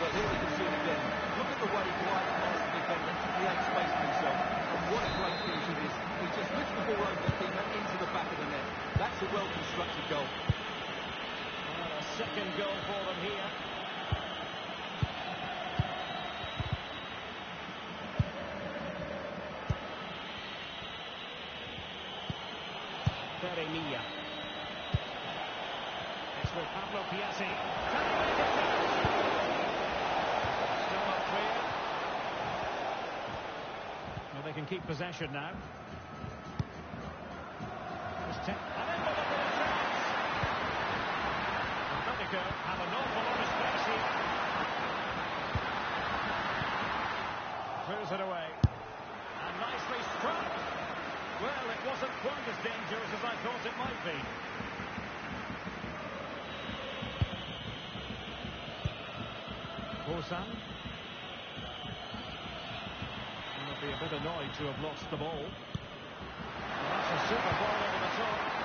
all he can do again. Look at the way he glides past the defender to create space for himself. And what a great finish it is. He just lifts the ball over the keeper into the back of the net. That's a well-constructed goal. Well, a second goal for them here. Milla. It's with Pablo Piatti. Can he make it count? Still not clear. Well, they can keep possession now. And Atletico have an awful lot of space here. Clears it away. And nicely struck. Well, it wasn't quite as dangerous as I thought it might be. Bosan. Will be a bit annoyed to have lost the ball. Well, that's a super ball over the top.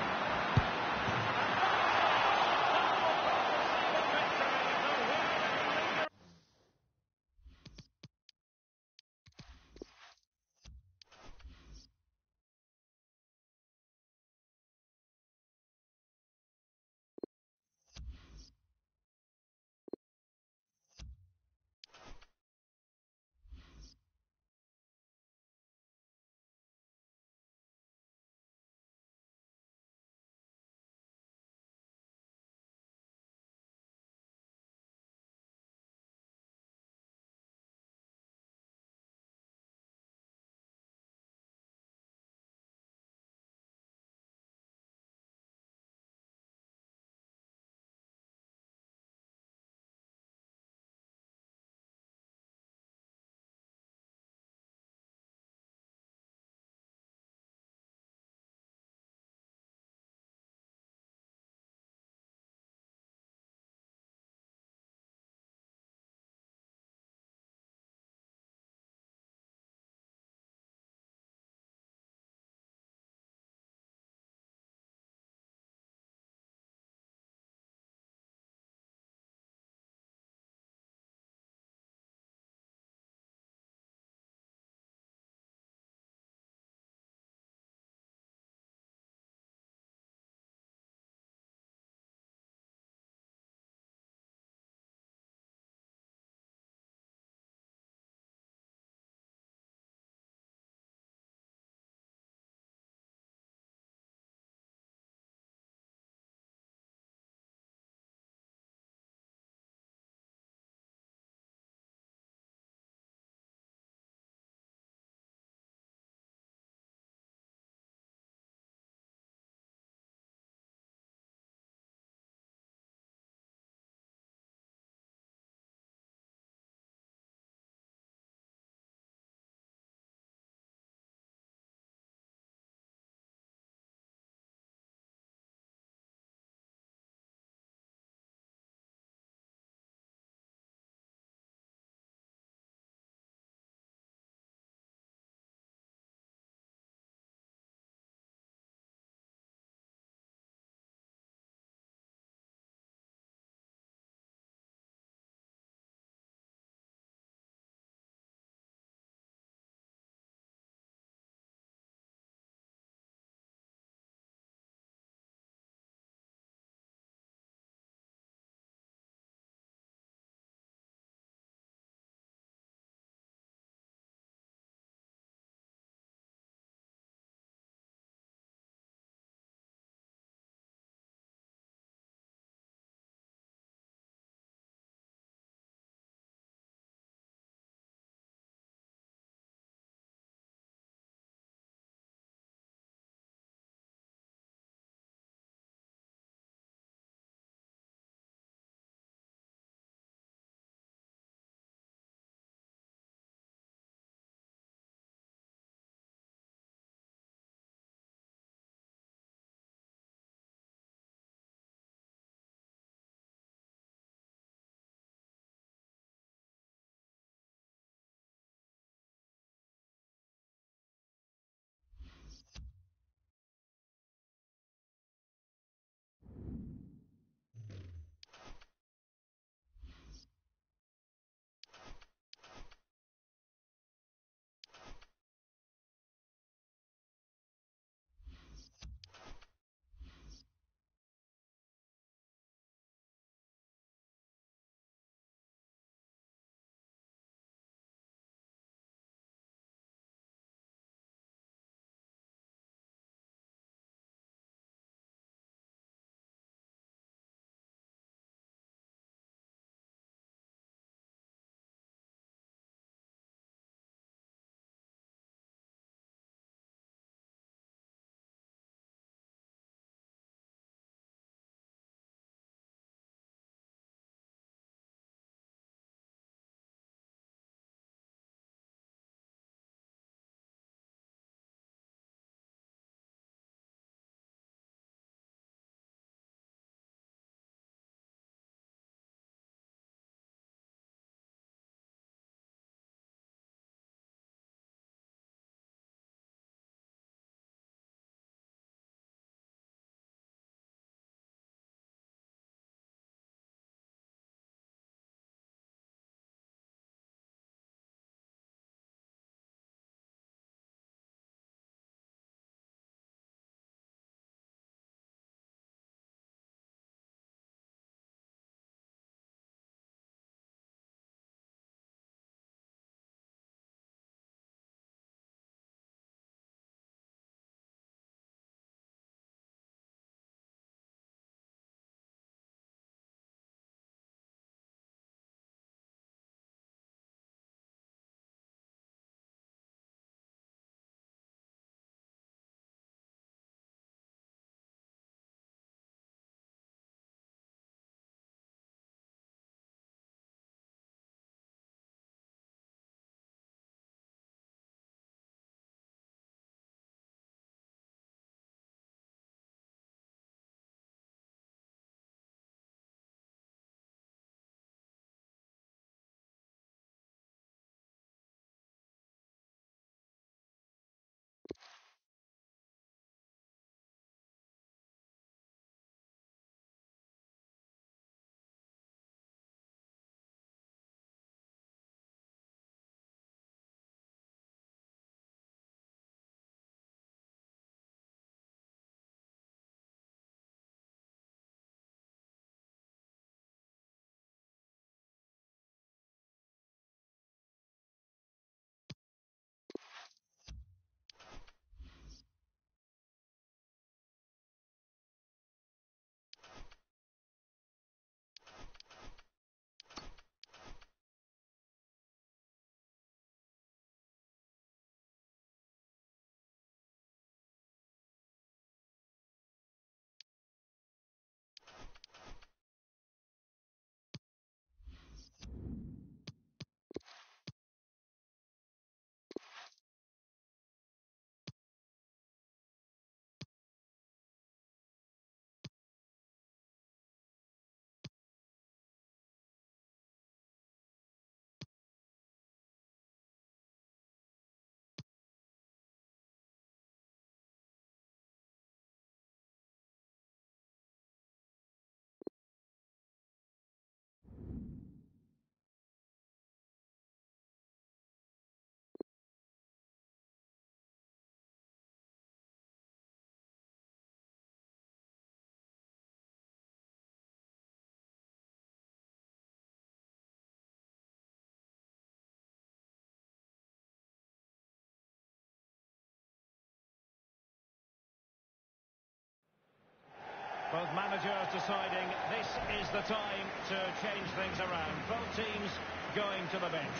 managers deciding this is the time to change things around. Both teams going to the bench.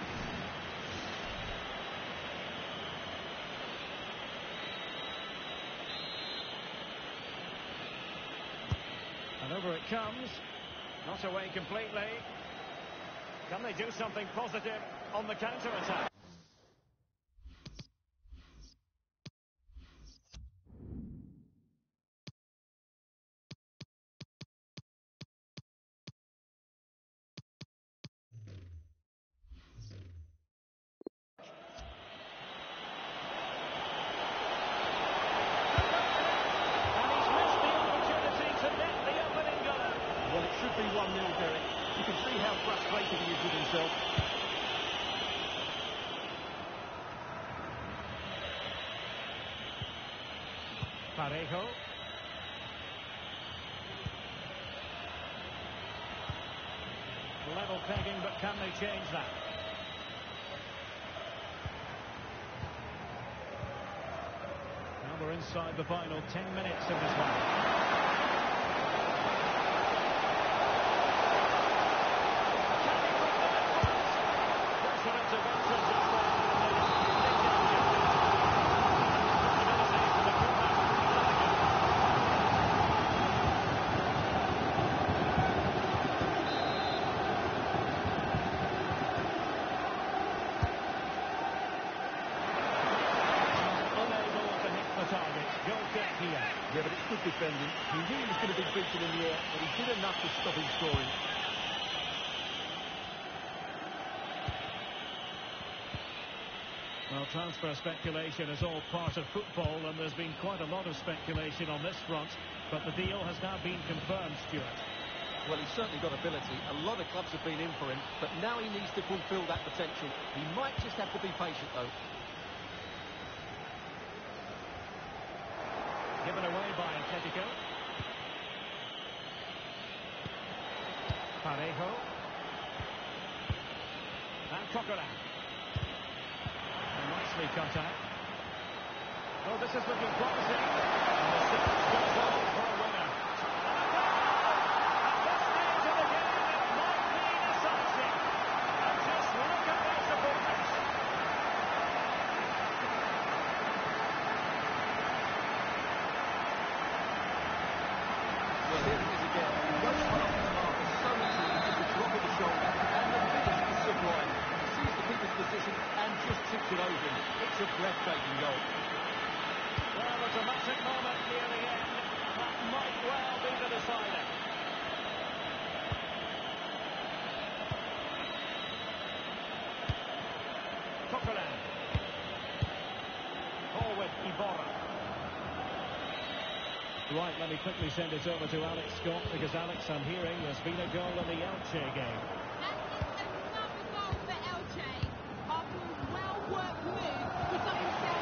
And over it comes. Not away completely. Can they do something positive on the counter-attack? Well, it should be 1-0, Derek. You can see how frustrated he is with himself. Parejo. Level pegging, but can they change that? Now we're inside the final 10 minutes of this one. Yeah, but it's good defending. He knew he was going to be beaten in the air, but he did enough to stop him scoring. Well, transfer speculation is all part of football, and there's been quite a lot of speculation on this front, but the deal has now been confirmed, Stuart. Well, he's certainly got ability. A lot of clubs have been in for him, but now he needs to fulfil that potential. He might just have to be patient, though. Given away by Atletico. Parejo. And Coquelin. Nicely cut out. Oh, this is looking promising. And the series goes on for a winner. At this stage of the game, it might be decisive. And just look at their performance. Well, here it is again. He goes past the mark so easily with just a drop of the shoulder, and the finish is sublime. He sees the keeper's position and just tips it over him. It's a breathtaking goal. Well, a dramatic moment near the end. That might well be the decider. Coquelin. Forward, Iborra. Right, let me quickly send it over to Alex Scott, because Alex, I'm hearing there's been a goal in the Elche game. That is another goal for Elche. After a well-worked move, he got himself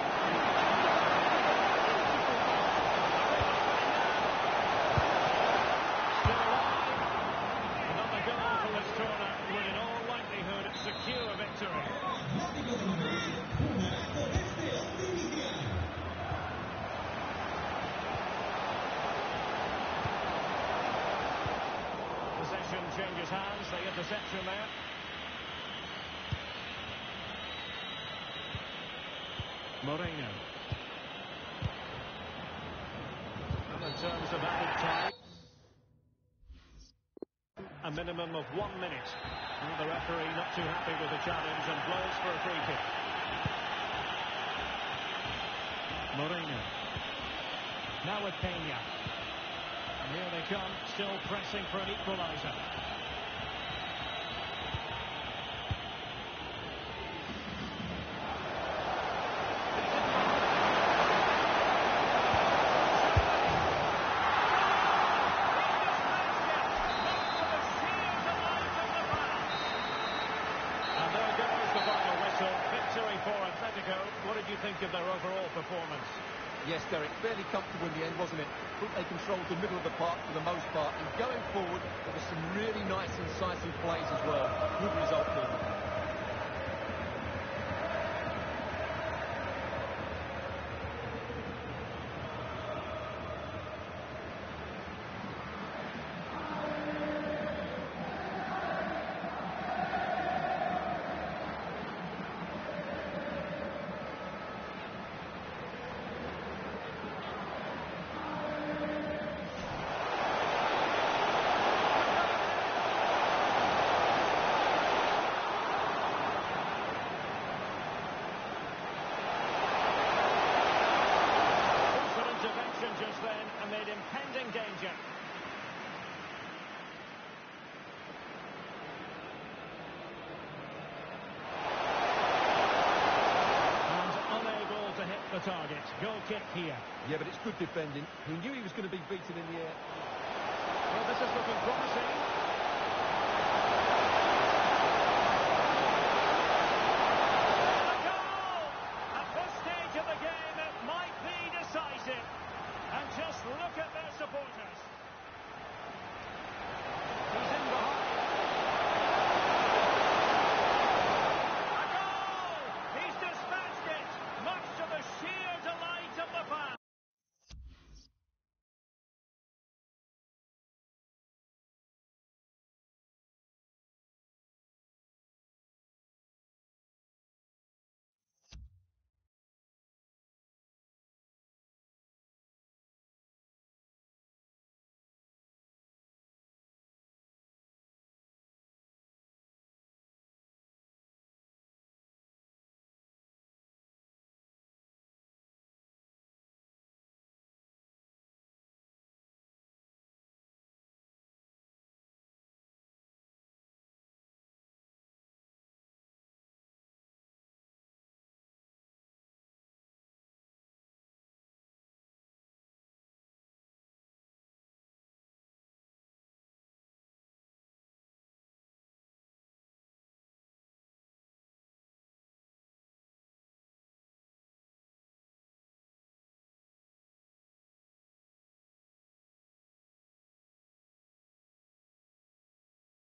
Still alive. Another goal for this corner would in all likelihood secure victory. Possession changes hands, the interception there. Moreno. And in terms of added time, a minimum of 1 minute. And the referee not too happy with the challenge and blows for a free kick. Moreno. Now with Peña. And here they come, still pressing for an equaliser. And there goes the final whistle. Victory for Atletico. What did you think of their overall performance? Yes, Derek, fairly comfortable in the end, wasn't it? I thought they controlled the middle of the park for the most part, and going forward, there were some really nice, incisive plays as well. Good result for them. action just then amid impending danger. And unable to hit the target. Goal kick here. Yeah, but it's good defending. He knew he was going to be beaten in the air. Well, this is looking promising.